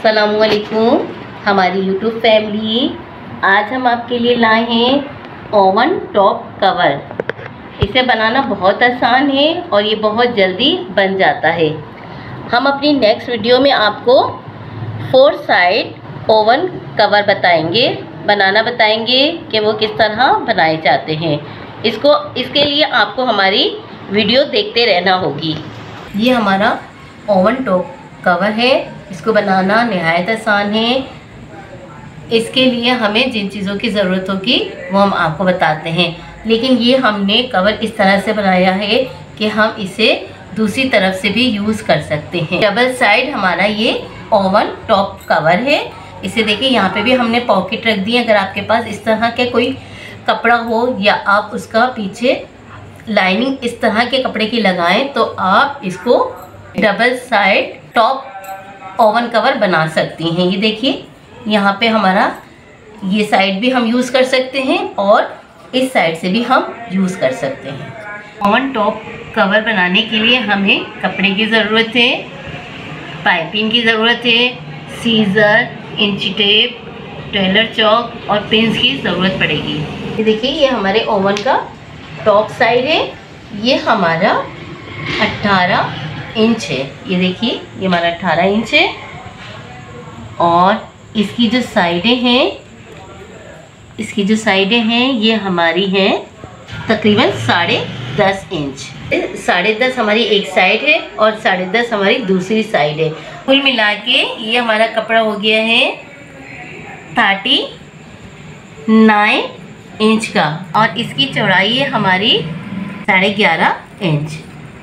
अस्सलामुअलैकुम हमारी YouTube family. आज हम आपके लिए लाए हैं ओवन टॉप कवर। इसे बनाना बहुत आसान है और ये बहुत जल्दी बन जाता है। हम अपनी नेक्स्ट वीडियो में आपको 4 साइड ओवन कवर बनाना बताएंगे कि वो किस तरह बनाए जाते हैं। इसके लिए आपको हमारी वीडियो देखते रहना होगी। ये हमारा ओवन टॉप कवर है। इसको बनाना निहायत आसान है। इसके लिए हमें जिन चीज़ों की ज़रूरत होगी वो हम आपको बताते हैं, लेकिन ये हमने कवर इस तरह से बनाया है कि हम इसे दूसरी तरफ से भी यूज़ कर सकते हैं। डबल साइड हमारा ये ओवन टॉप कवर है। इसे देखिए, यहाँ पे भी हमने पॉकेट रख दी है। अगर आपके पास इस तरह के कोई कपड़ा हो या आप उसका पीछे लाइनिंग इस तरह के कपड़े की लगाएं तो आप इसको double side top oven cover बना सकती हैं। ये देखिए, यहाँ पे हमारा ये साइड भी हम यूज़ कर सकते हैं और इस साइड से भी हम यूज़ कर सकते हैं। ओवन टॉप कवर बनाने के लिए हमें कपड़े की ज़रूरत है, पाइपिंग की ज़रूरत है, सीज़र, इंची टेप, टेलर चौक और पिन्स की ज़रूरत पड़ेगी। ये देखिए, ये हमारे ओवन का टॉप साइड है। ये हमारा 18 इंच है। ये देखिए, ये हमारा 18 इंच है और इसकी जो साइडें हैं ये हमारी हैं तकरीबन 10.5 इंच। 10.5 हमारी एक साइड है और 10.5 हमारी दूसरी साइड है। कुल मिला के ये हमारा कपड़ा हो गया है 39 इंच का और इसकी चौड़ाई है हमारी 11.5 इंच।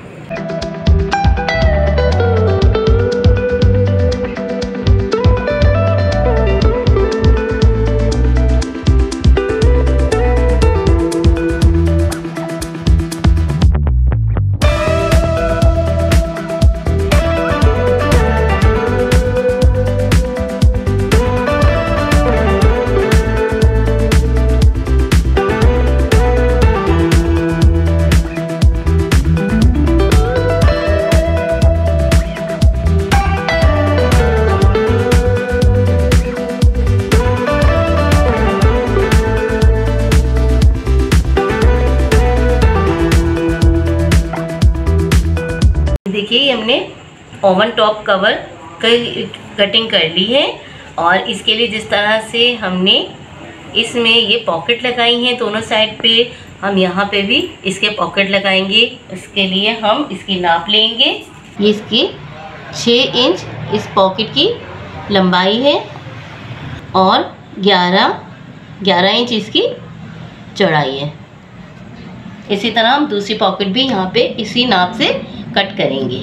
देखिए, ये हमने ओवन टॉप कवर की कटिंग कर ली है और इसके लिए जिस तरह से हमने इसमें ये पॉकेट लगाई हैं दोनों साइड पे, हम यहाँ पे भी इसके पॉकेट लगाएंगे। इसके लिए हम इसकी नाप लेंगे। ये इसकी 6 इंच इस पॉकेट की लंबाई है और 11 इंच इसकी चौड़ाई है। इसी तरह हम दूसरी पॉकेट भी यहाँ पे इसी नाप से कट करेंगे।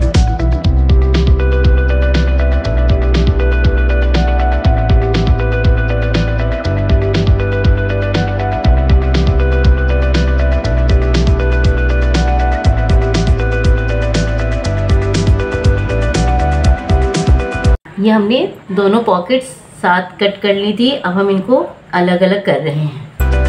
ये हमने दोनों पॉकेट्स साथ कट कर ली थी। अब हम इनको अलग अलग कर रहे हैं।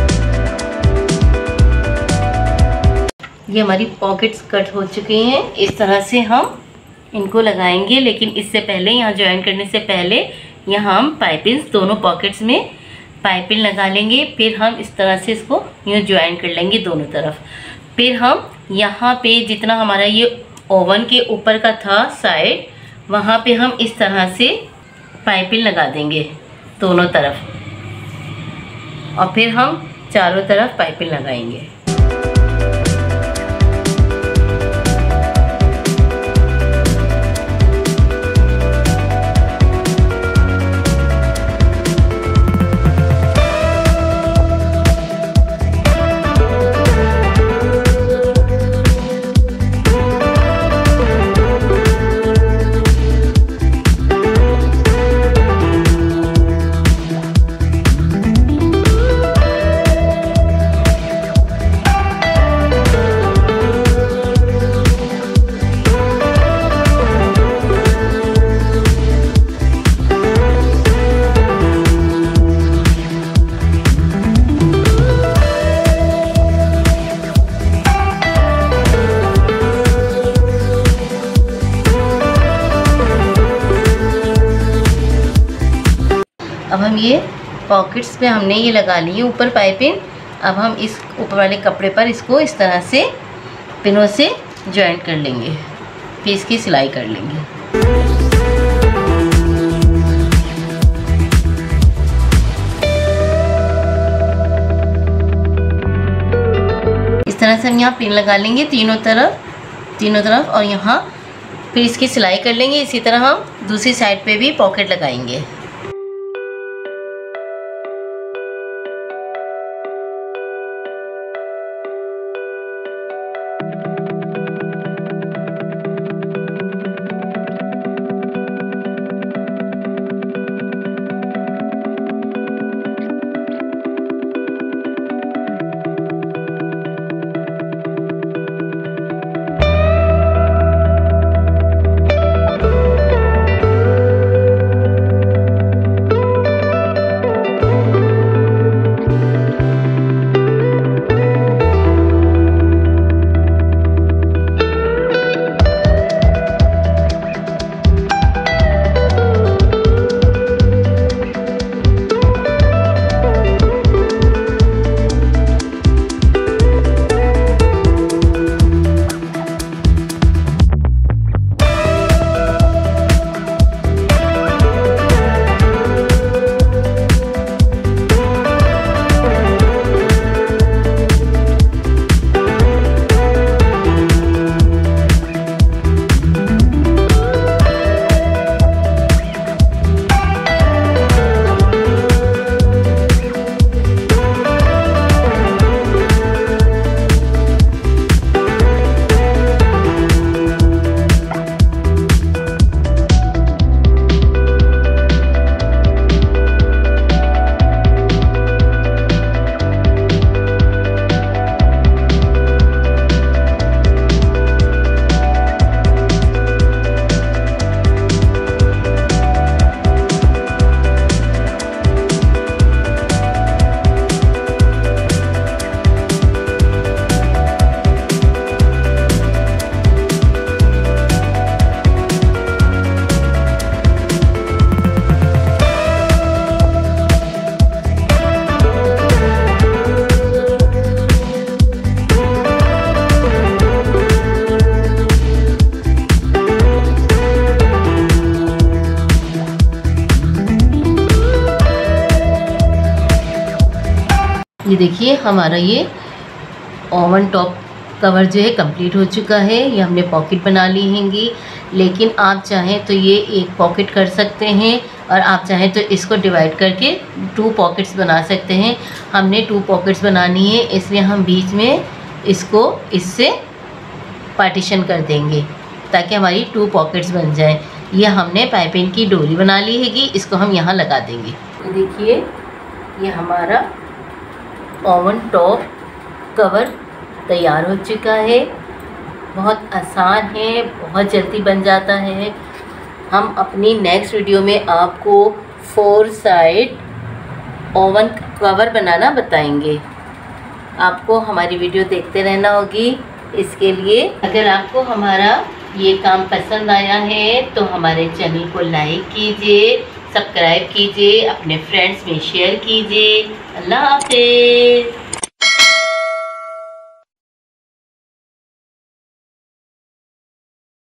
ये हमारी पॉकेट्स कट हो चुकी हैं। इस तरह से हम इनको लगाएंगे, लेकिन इससे पहले यहाँ ज्वाइन करने से पहले यहाँ हम पाइपिंग दोनों पॉकेट्स में पाइपिंग लगा लेंगे। फिर हम इस तरह से इसको यूँ ज्वाइन कर लेंगे दोनों तरफ। फिर हम यहाँ पे जितना हमारा ये ओवन के ऊपर का था साइड, वहाँ पे हम इस तरह से पाइपिंग लगा देंगे दोनों तरफ और फिर हम चारों तरफ पाइपिंग लगाएंगे। अब हम ये पॉकेट्स पे हमने ये लगा ली है ऊपर पाइपिंग। अब हम इस ऊपर वाले कपड़े पर इसको इस तरह से पिनों से जॉइंट कर लेंगे, फिर इसकी सिलाई कर लेंगे। इस तरह से हम यहाँ पिन लगा लेंगे तीनों तरफ और यहाँ फिर इसकी सिलाई कर लेंगे। इसी तरह हम दूसरी साइड पे भी पॉकेट लगाएंगे। ये देखिए हमारा ये ओवन टॉप कवर जो है कंप्लीट हो चुका है। ये हमने पॉकेट बना ली हैंगी, लेकिन आप चाहें तो ये एक पॉकेट कर सकते हैं और आप चाहें तो इसको डिवाइड करके 2 पॉकेट्स बना सकते हैं। हमने 2 पॉकेट्स बनानी है, इसलिए हम बीच में इसको इससे पार्टीशन कर देंगे ताकि हमारी 2 पॉकेट्स बन जाएं। ये हमने पाइपिंग की डोरी बना ली हैगी, इसको हम यहाँ लगा देंगे। देखिए ये हमारा ओवन टॉप कवर तैयार हो चुका है। बहुत आसान है, बहुत जल्दी बन जाता है। हम अपनी नेक्स्ट वीडियो में आपको 4 साइड ओवन कवर बनाना बताएंगे। आपको हमारी वीडियो देखते रहना होगी। इसके लिए अगर आपको हमारा ये काम पसंद आया है तो हमारे चैनल को लाइक कीजिए, सब्सक्राइब कीजिए, अपने फ्रेंड्स में शेयर कीजिए। अल्लाह हाफ़िज़।